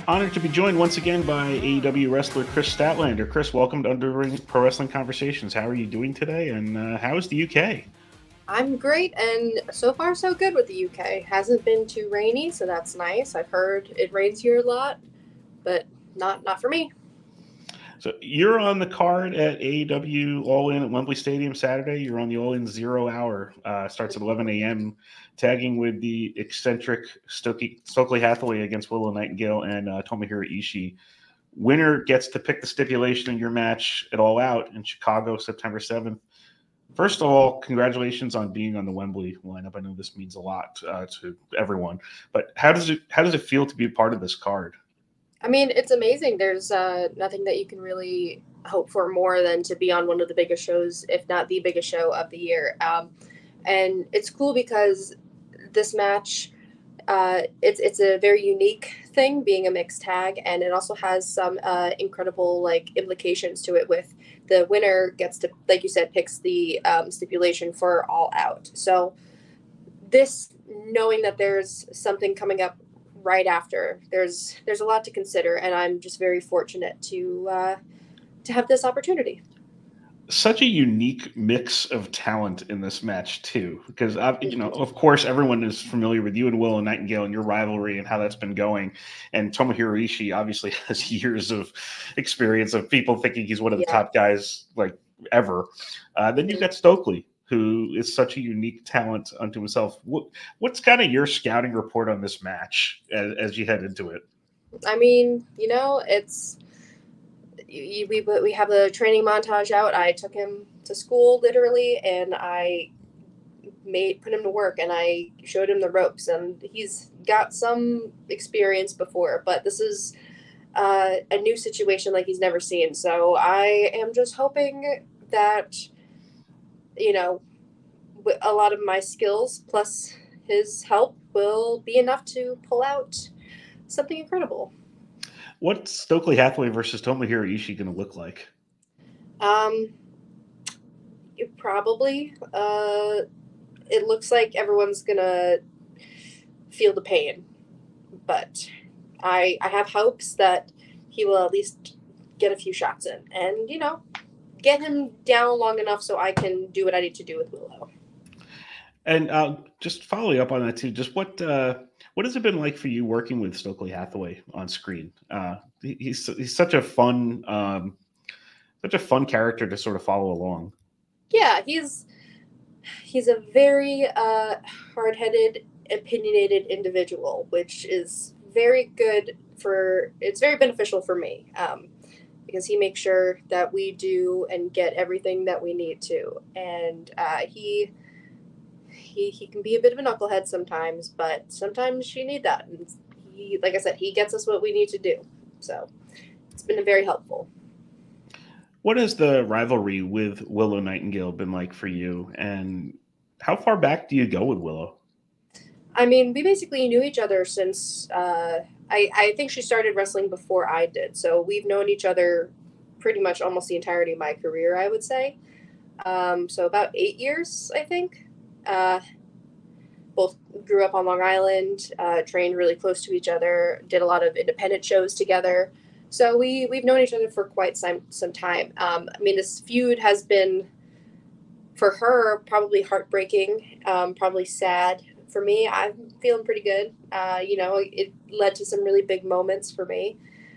Honored to be joined once again by AEW wrestler Chris Statlander. Chris, welcome to Underring Pro Wrestling Conversations. How are you doing today, and how is the UK? I'm great, and so far so good with the UK. Hasn't been too rainy, so that's nice. I've heard it rains here a lot, but not for me. So you're on the card at AEW All In at Wembley Stadium Saturday. You're on the All In 0 Hour. Starts at 11 a.m. Tagging with the eccentric Stokely Hathaway against Willow Nightingale and Tomohiro Ishii. Winner gets to pick the stipulation in your match at All Out in Chicago, September 7th. First of all, congratulations on being on the Wembley lineup. I know this means a lot to everyone, but how does it feel to be a part of this card? I mean, it's amazing. There's nothing that you can really hope for more than to be on one of the biggest shows, if not the biggest show of the year. And it's cool because this match, it's a very unique thing being a mixed tag, and it also has some incredible implications to it. With the winner gets to, like you said, picks the stipulation for All Out. So this, knowing that there's something coming up right after, there's a lot to consider, and I'm just very fortunate to have this opportunity. Such a unique mix of talent in this match too, because of course, everyone is familiar with you and Willow Nightingale and your rivalry and how that's been going. And Tomohiro Ishii obviously has years of experience of people thinking he's one of the top guys ever. Then you've got Stokely, who is such a unique talent unto himself. What's kind of your scouting report on this match as you head into it? I mean, it's we have a training montage out. I took him to school literally, and I put him to work, and I showed him the ropes, and he's got some experience before, but this is a new situation like he's never seen. So I am just hoping that a lot of my skills plus his help will be enough to pull out something incredible. What's Stokely Hathaway versus Tomohiro Ishii going to look like? Probably. It looks like everyone's gonna feel the pain, but I have hopes that he will at least get a few shots in, and get him down long enough so I can do what I need to do with Willow. And just following up on that too, just what has it been like for you working with Stokely Hathaway on screen? He's such a fun character to sort of follow along. Yeah, he's a very hard-headed, opinionated individual, which is very good it's very beneficial for me, because he makes sure that we do and get everything that we need to, and he can be a bit of a knucklehead sometimes, but sometimes you need that. And he, like I said, he gets us what we need to do. So it's been very helpful. What has the rivalry with Willow Nightingale been like for you? And how far back do you go with Willow? I mean, we basically knew each other since I think she started wrestling before I did. So we've known each other pretty much almost the entirety of my career, I would say. So about 8 years, I think. Both grew up on Long Island, trained really close to each other, did a lot of independent shows together. So we've known each other for quite some time. I mean, this feud has been, for her, probably heartbreaking, probably sad. For me, I'm feeling pretty good. It led to some really big moments for me.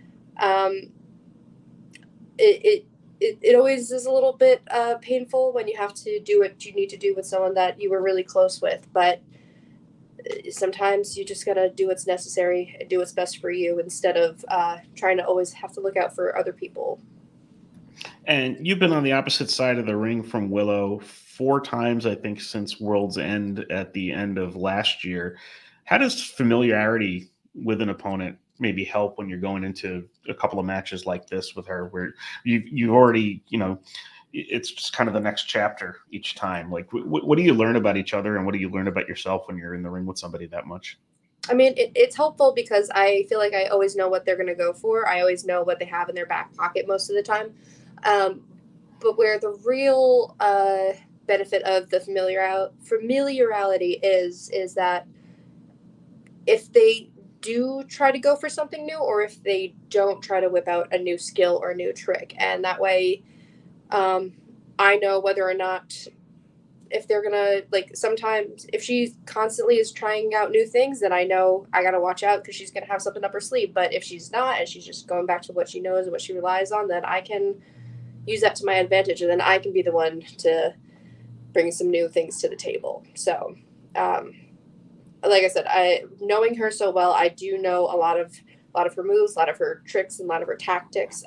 It always is a little bit painful when you have to do what you need to do with someone that you were really close with, but sometimes you just gotta do what's necessary and do what's best for you instead of trying to always have to look out for other people. And you've been on the opposite side of the ring from Willow 4 times, I think, since World's End at the end of last year. How does familiarity with an opponent maybe help when you're going into a couple of matches like this with her, where you already, it's just kind of the next chapter each time? Like, what do you learn about each other, and what do you learn about yourself when you're in the ring with somebody that much? I mean, it's helpful because I feel like I always know what they're going to go for. I always know what they have in their back pocket most of the time. But where the real benefit of the familiarity is that if they do try to go for something new, or if they don't try to whip out a new skill or a new trick. And that way, um, I know whether or not, if they're gonna, like, sometimes if she constantly is trying out new things, then I know I gotta watch out because she's gonna have something up her sleeve. But if she's not and she's just going back to what she knows and what she relies on, then I can use that to my advantage, and then I can be the one to bring some new things to the table. So, um, like I said, I knowing her so well, I do know a lot of her moves, a lot of her tricks, and a lot of her tactics.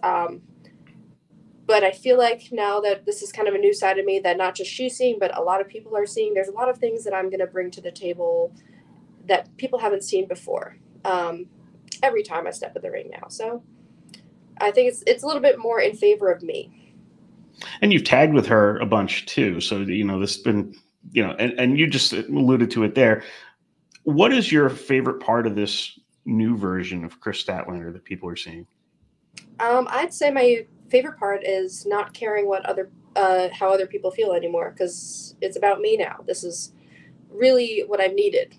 But I feel like now that this is kind of a new side of me that not just she's seeing, but a lot of people are seeing, there's a lot of things that I'm going to bring to the table that people haven't seen before. Every time I step in the ring now, so I think it's a little bit more in favor of me. And you've tagged with her a bunch too. So, this has been, and you just alluded to it there. What is your favorite part of this new version of Kris Statlander that people are seeing? I'd say my favorite part is not caring what how other people feel anymore, because it's about me now. This is really what I've needed.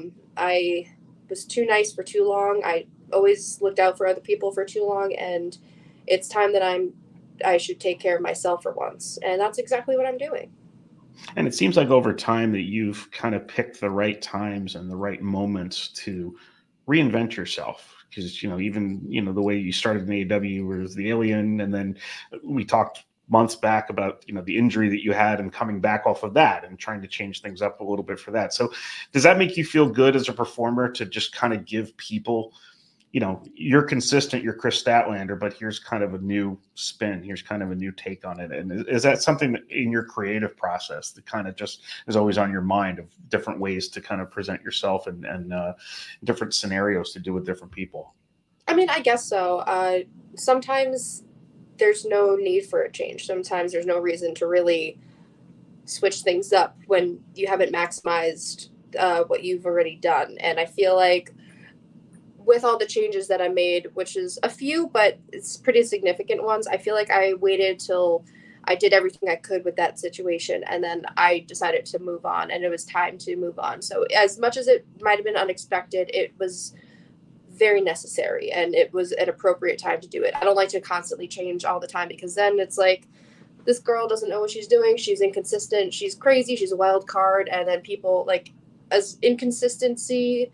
I was too nice for too long. I always looked out for other people for too long, and it's time that I should take care of myself for once, and that's exactly what I'm doing. And it seems like over time that you've kind of picked the right times and the right moments to reinvent yourself. Because, even, the way you started in AEW was the Alien. And then we talked months back about, the injury that you had and coming back off of that and trying to change things up a little bit for that. So does that make you feel good as a performer to just kind of give people, you're consistent, you're Kris Statlander, but here's kind of a new spin. Here's kind of a new take on it. And is that something that in your creative process that kind of just is always on your mind of different ways to kind of present yourself and different scenarios to do with different people? I mean, I guess so. Sometimes there's no need for a change. Sometimes there's no reason to really switch things up when you haven't maximized what you've already done. And I feel like with all the changes that I made, which is a few, but it's pretty significant ones, I feel like I waited till I did everything I could with that situation, and then I decided to move on, and it was time to move on. So as much as it might have been unexpected, it was very necessary, and it was an appropriate time to do it. I don't like to constantly change all the time, because then it's like, this girl doesn't know what she's doing. She's inconsistent. She's crazy. She's a wild card. And then people, like, as inconsistency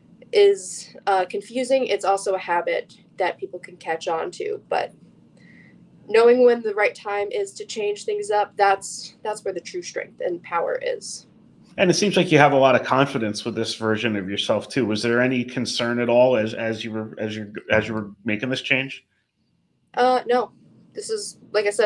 is confusing, it's also a habit that people can catch on to. But knowing when the right time is to change things up, that's where the true strength and power is. And it seems like you have a lot of confidence with this version of yourself too. Was there any concern at all as you were making this change? No. This is, like I said,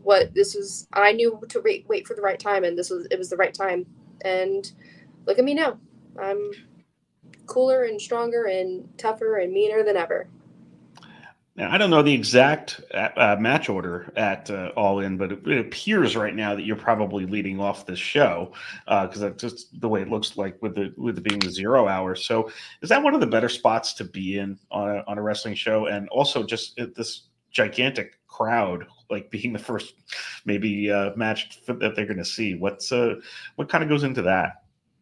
I knew to wait for the right time, and it was the right time. And look at me now. I'm cooler and stronger and tougher and meaner than ever. Now, I don't know the exact match order at All In, but it appears right now that you're probably leading off this show because that's just the way it looks like with it being the 0 hour. So, is that one of the better spots to be in on a wrestling show? And also, just this gigantic crowd, like being the first maybe match that they're going to see. What kind of goes into that?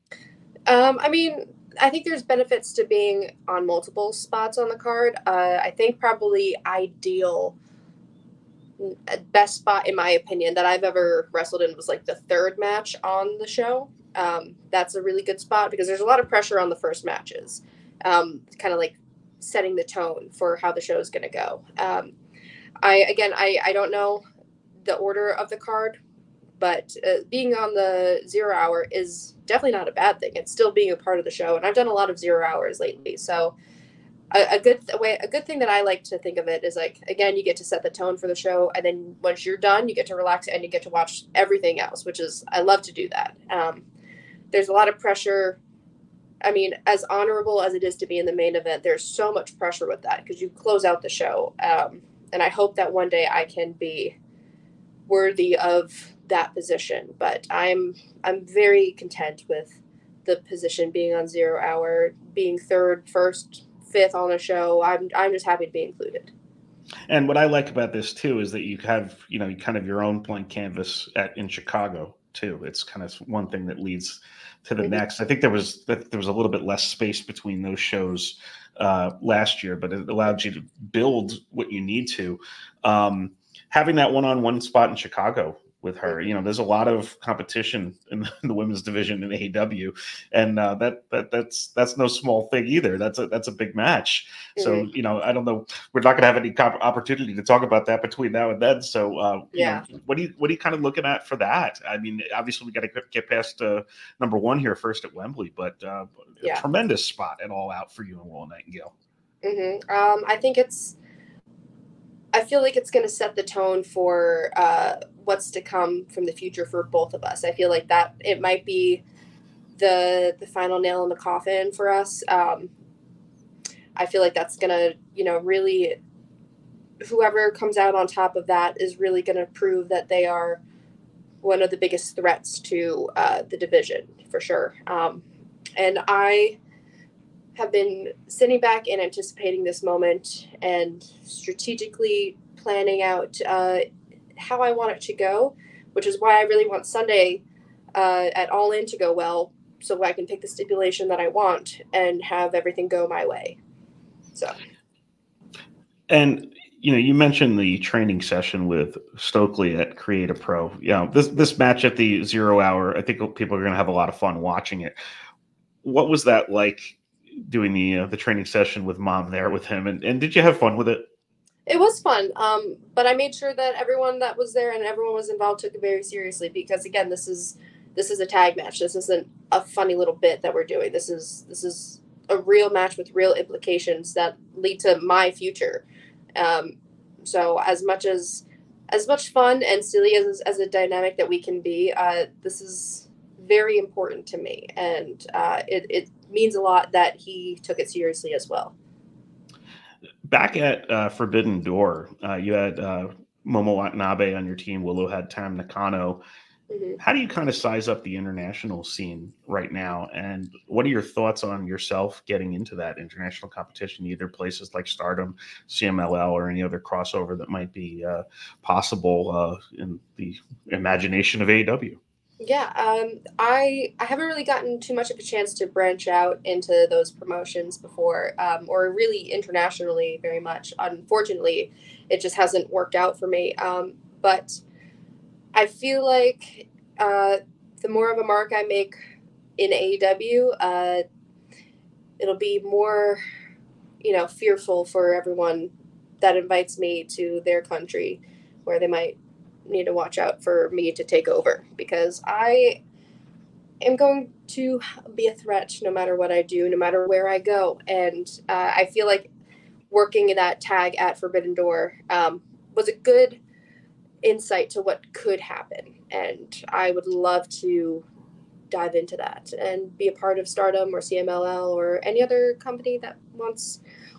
I mean, I think there's benefits to being on multiple spots on the card. I think probably ideal, best spot in my opinion that I've ever wrestled in was like the third match on the show. That's a really good spot because there's a lot of pressure on the first matches, kind of like setting the tone for how the show is going to go. I don't know the order of the card, but being on the 0 hour is definitely not a bad thing. It's still being a part of the show, and I've done a lot of 0 hours lately. So a good thing that I like to think of it is like, again, you get to set the tone for the show, and then once you're done, you get to relax and you get to watch everything else, which is, I love to do that. There's a lot of pressure. I mean, as honorable as it is to be in the main event, there's so much pressure with that because you close out the show. And I hope that one day I can be worthy of that position, but I'm very content with the position being on 0 hour, being third, first, fifth on a show. I'm just happy to be included. And what I like about this too is that you have, you kind of your own blank canvas in Chicago. too. It's kind of one thing that leads to the next. I think there was a little bit less space between those shows last year, but it allowed you to build what you need to. Having that one-on-one spot in Chicago with her, you know, there's a lot of competition in the women's division in AEW, and that's no small thing either. That's a big match. So, you know, I don't know, we're not going to have any opportunity to talk about that between now and then. So, you know, what are you kind of looking at for that? I mean, obviously we got to get past number one here first at Wembley, but a tremendous spot at All Out for you and Willow Nightingale. I feel like it's going to set the tone for what's to come from the future for both of us. I feel like that it might be the final nail in the coffin for us. I feel like that's going to, you know, really, whoever comes out on top of that is really going to prove that they are one of the biggest threats to the division, for sure. And I have been sitting back and anticipating this moment and strategically planning out how I want it to go, which is why I really want Sunday at All In to go well, so I can pick the stipulation that I want and have everything go my way. So, and you know, you mentioned the training session with Stokely at Create A Pro. You know, this match at the 0 hour, I think people are going to have a lot of fun watching it. What was that like, doing the training session with Mom there with him, and did you have fun with it? It was fun, but I made sure that everyone that was there and everyone was involved took it very seriously, because again, this is a tag match. This isn't a funny little bit that we're doing. This is a real match with real implications that lead to my future. So as much fun and silly as a dynamic that we can be, this is very important to me, and it means a lot that he took it seriously as well. Back at Forbidden Door, you had Momo Watanabe on your team. Willow had Tam Nakano. How do you kind of size up the international scene right now? And what are your thoughts on yourself getting into that international competition, either places like Stardom, CMLL, or any other crossover that might be possible in the imagination of AEW? Yeah, I haven't really gotten too much of a chance to branch out into those promotions before, or really internationally very much. Unfortunately, it just hasn't worked out for me. But I feel like the more of a mark I make in AEW, it'll be more, you know, fearful for everyone that invites me to their country, where they might need to watch out for me to take over, because I am going to be a threat no matter what I do, no matter where I go. And I feel like working in that tag at Forbidden Door was a good insight to what could happen. And I would love to dive into that and be a part of Stardom or CMLL or any other company that wants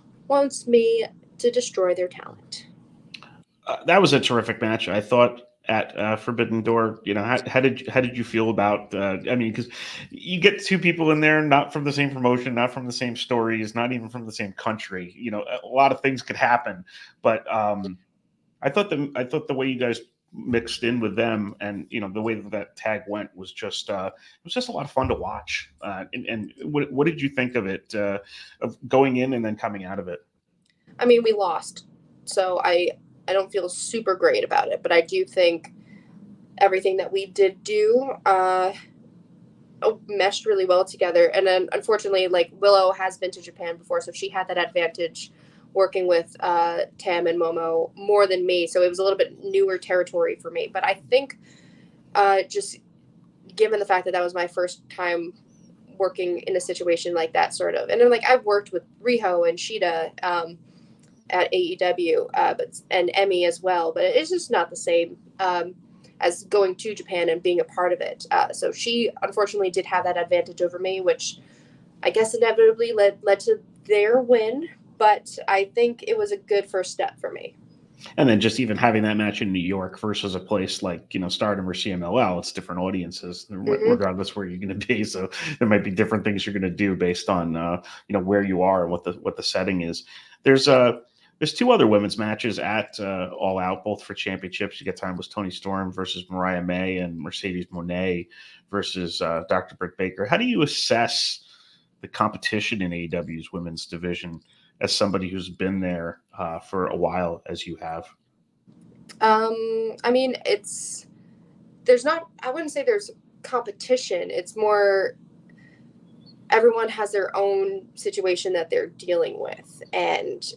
me to destroy their talent. That was a terrific match, I thought, at Forbidden Door. You know, how did you feel about? I mean, because you get two people in there, not from the same promotion, not from the same stories, not even from the same country. You know, a lot of things could happen. But I thought the way you guys mixed in with them, and you know, the way that tag went was just a lot of fun to watch. And what did you think of it, of going in and then coming out of it? I mean, we lost, so I don't feel super great about it, but I do think everything that we did do meshed really well together. And then unfortunately, like, Willow has been to Japan before, so she had that advantage working with Tam and Momo more than me. So it was a little bit newer territory for me. But I think just given the fact that was my first time working in a situation like that, sort of. And then, like, I've worked with Riho and Shida at AEW, and Emmy as well, but it's just not the same as going to Japan and being a part of it. So she unfortunately did have that advantage over me, which I guess inevitably led to their win, but I think it was a good first step for me. And then just even having that match in New York versus a place like, you know, Stardom or CMLL, it's different audiences, regardless where you're going to be. So there might be different things you're going to do based on, you know, where you are and what the setting is. There's There's two other women's matches at All Out, both for championships. You get time was Toni Storm versus Mariah May and Mercedes Moné versus Dr. Britt Baker. How do you assess the competition in AEW's women's division as somebody who's been there for a while, as you have? I mean, I wouldn't say there's competition. It's more everyone has their own situation that they're dealing with. And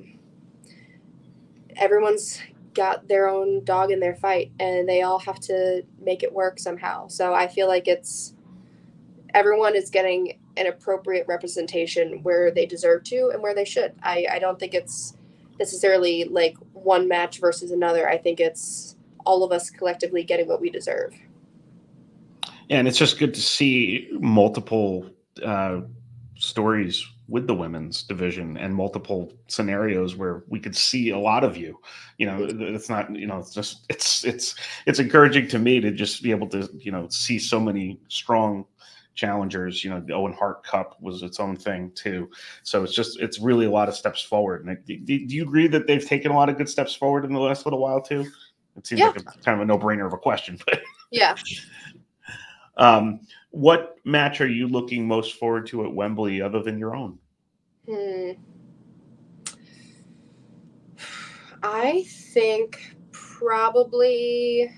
everyone's got their own dog in their fight, and they all have to make it work somehow. So I feel like everyone is getting an appropriate representation where they deserve to and where they should. I don't think it's necessarily like one match versus another. I think it's all of us collectively getting what we deserve. And it's just good to see multiple stories with the women's division and multiple scenarios where we could see a lot of you. It's not, it's just, it's encouraging to me to just be able to, see so many strong challengers. The Owen Hart Cup was its own thing too. So it's really a lot of steps forward. And do you agree that they've taken a lot of good steps forward in the last little while too? It seems like a kind of a no-brainer of a question, but yeah. What match are you looking most forward to at Wembley other than your own? I think probably,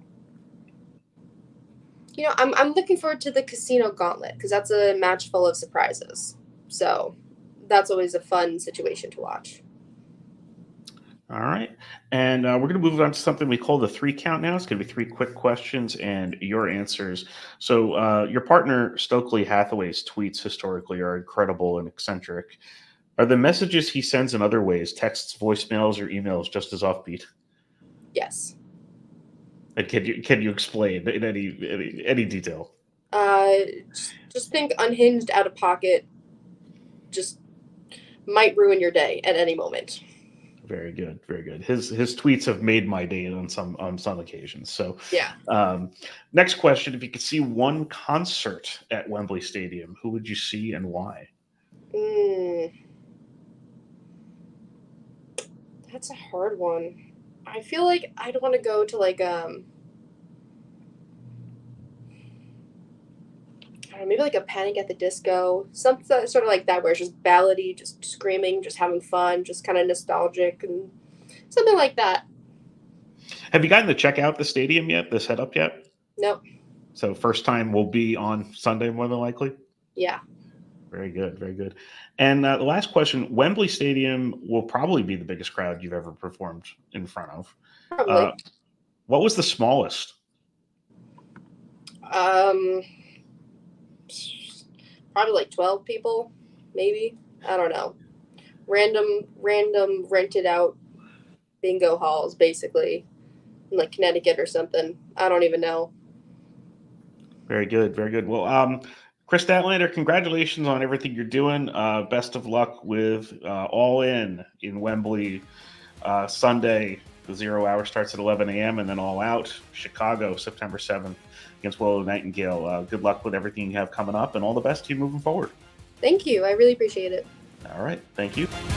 I'm looking forward to the Casino Gauntlet because that's a match full of surprises. So that's always a fun situation to watch. All right. And we're going to move on to something we call the 3 count now. It's going to be 3 quick questions and your answers. So your partner, Stokely Hathaway's tweets historically are incredible and eccentric. Are the messages he sends in other ways, texts, voicemails, or emails, just as offbeat? Yes. And can you explain in any detail? Just think unhinged, out of pocket, just might ruin your day at any moment. Very good, very good. His tweets have made my day on some occasions. So yeah. Next question: if you could see one concert at Wembley Stadium, who would you see and why? That's a hard one. I feel like I'd want to go to maybe like a Panic at the Disco, something sort of like that, where it's just ballady, just screaming, just having fun, just kind of nostalgic and something like that. Have you gotten to check out the stadium yet, the setup yet? Nope. So first time will be on Sunday, more than likely? Yeah. Very good, very good. And the last question, Wembley Stadium will probably be the biggest crowd you've ever performed in front of. Probably. What was the smallest? Probably like 12 people, maybe. I don't know. Random rented out bingo halls, basically, in like Connecticut or something. I don't even know. Very good, very good. Well, Kris Statlander, congratulations on everything you're doing. Best of luck with All In Wembley Sunday. The 0 hour starts at 11 a.m. and then All Out, Chicago, September 7th against Willow Nightingale. Good luck with everything you have coming up and all the best to you moving forward. Thank you. I really appreciate it. All right. Thank you.